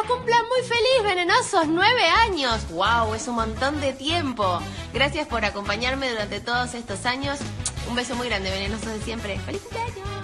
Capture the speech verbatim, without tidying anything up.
lo cumplan muy feliz, venenosos, nueve años. ¡Wow! Es un montón de tiempo. Gracias por acompañarme durante todos estos años. Un beso muy grande, venenosos de siempre. ¡Feliz cumpleaños!